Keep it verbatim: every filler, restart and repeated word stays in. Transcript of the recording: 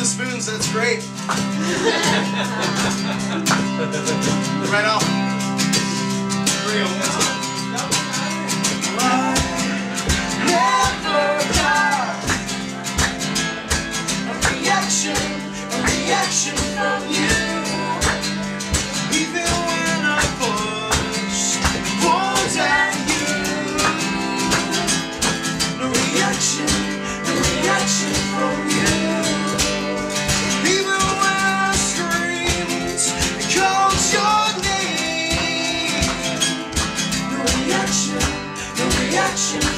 the spoons, that's great. Right off. Real. Never got a reaction, a reaction from you. Even when I push, pulled at you. No reaction, no reaction from you. Even when I screamed and called your name. No reaction, no reaction.